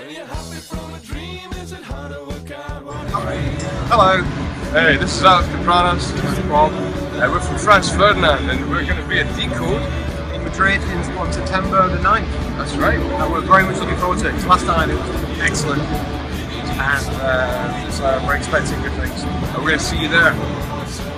Hello. Hey, this is Alex Capranos. This is Bob. We're from Franz Ferdinand and we're going to be at Decode in Madrid in September the 9th. That's right. We're very much looking forward to it. Last time it was excellent and so we're expecting good things. We're going to see you there.